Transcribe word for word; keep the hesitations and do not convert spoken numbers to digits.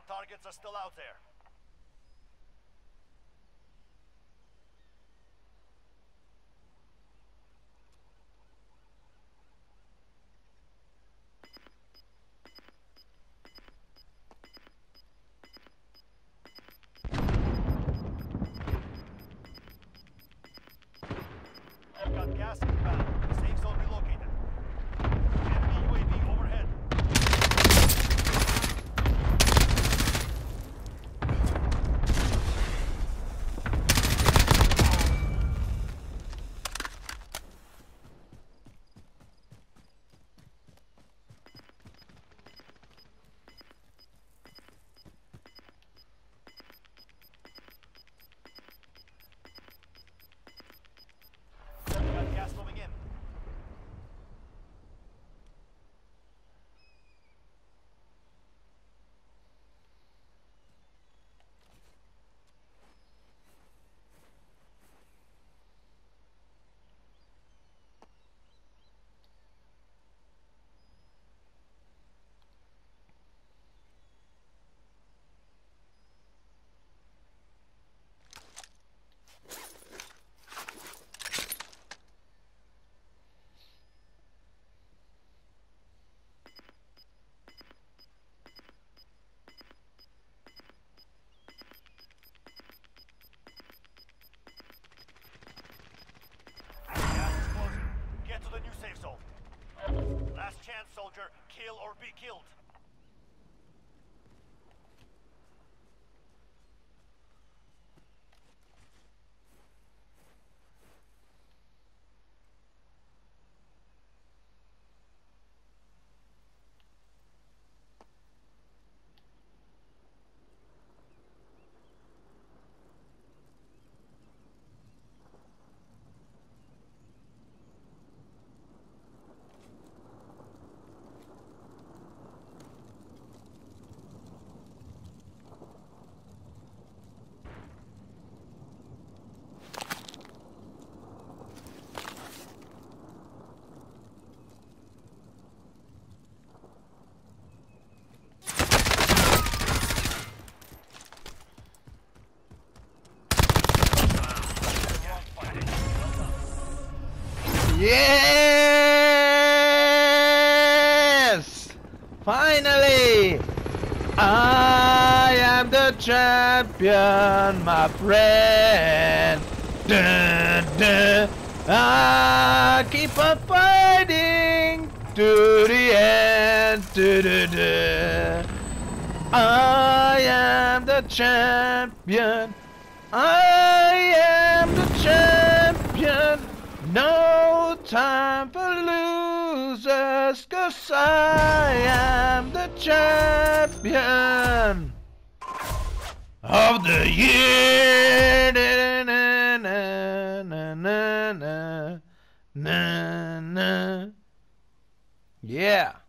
targets are still out there. I've got gas inbound. Safe zone relocated. Enemy U A V overhead. Got gas moving in. Gas is closing. Get to the new safe zone. Last chance, soldier. Kill or be killed. Yes! Finally! I am the champion, my friend. Dun, dun. I keep on fighting to the end. Dun, dun, dun. I am the champion. I am the champion. No time for losers, 'cause I am the champion of the year. Na, na, na, na, na, na, na. Yeah.